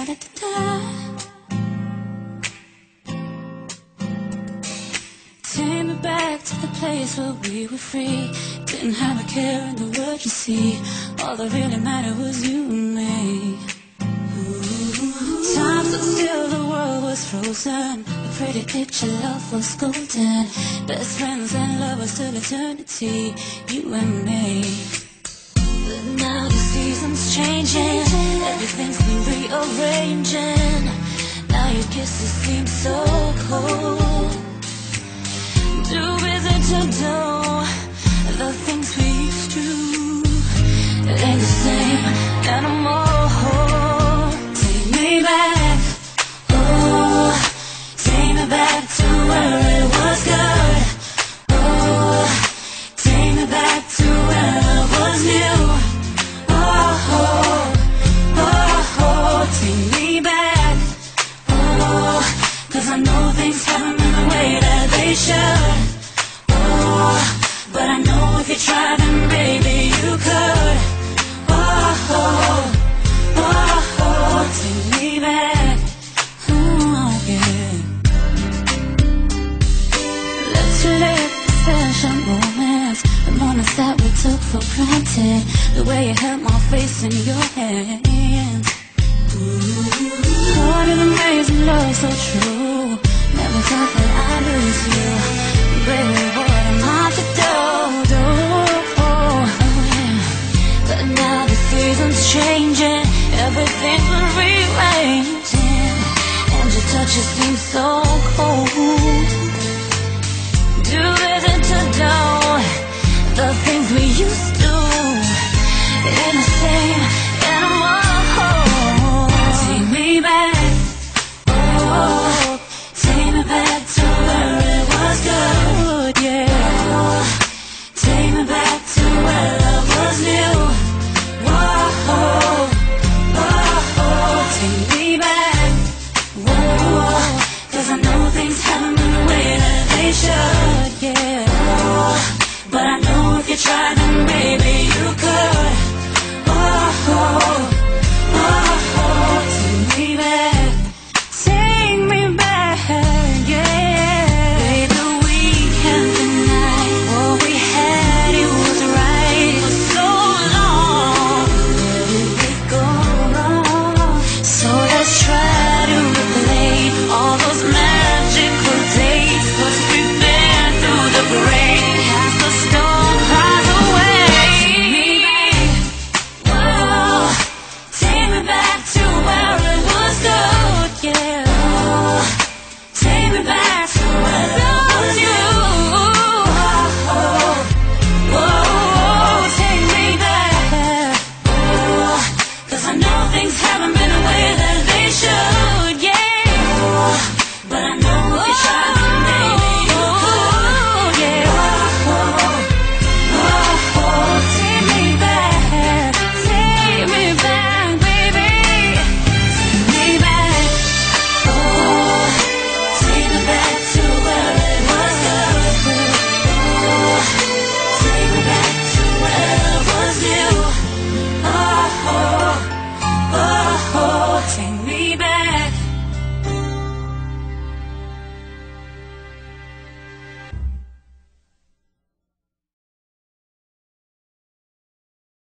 Take me back to the place where we were free. Didn't have a care in the world, you see. All that really mattered was you and me. Time stood still, the world was frozen. The pretty picture love was golden. Best friends and lovers till eternity, you and me. But now the season's changing, everything's been rearranging. Now your kisses seem so cold. Do is it to do the things we used to? It ain't the same anymore. Take me back, oh, take me back to where it was good. Oh, take me back to where it was new. Oh, oh, oh, take me back, oh, 'cause I know things haven't been the way that they should. Oh, but I know if you tried, then baby you could. Oh, oh, oh, oh, take me back. Oh, yeah. Let's relive the special moments, the moments that we took for granted. The way you held my face in your hands. Oh, you're amazing, love so true.